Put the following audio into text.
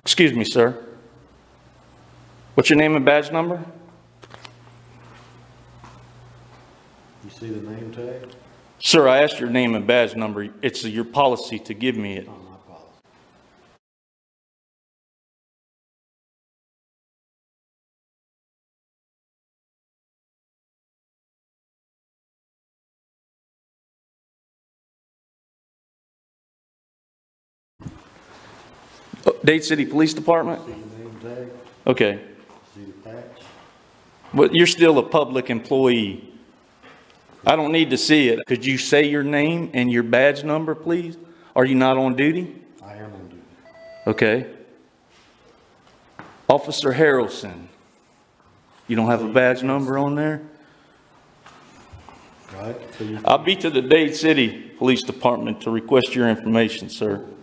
Excuse me, sir. What's your name and badge number? You see the name tag? Sir, I asked your name and badge number. It's your policy to give me it. On my policy. Dade City Police Department? See the name tag? Okay. See the patch? But you're still a public employee. I don't need to see it. Could you say your name and your badge number, please? Are you not on duty? I am on duty. Okay. Officer Harrelson. You don't have a badge number on there? Right? So I'll be to the Dade City Police Department to request your information, sir.